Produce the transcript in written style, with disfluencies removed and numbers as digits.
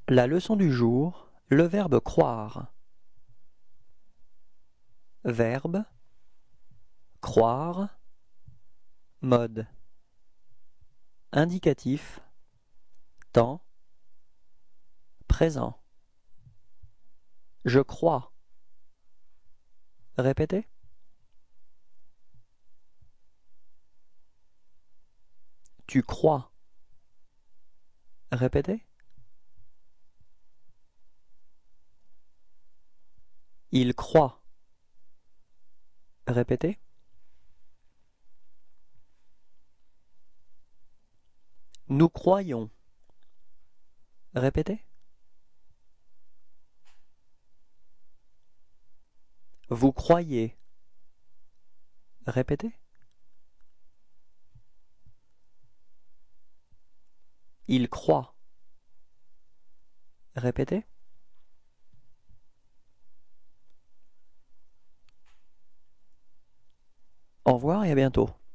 La leçon du jour, le verbe croire. Verbe, croire, mode. Indicatif, temps, présent. Je crois. Répétez. Tu crois. Répétez. Il croit. Répétez. Nous croyons. Répétez. Vous croyez. Répétez. Il croit. Répétez. Au revoir et à bientôt.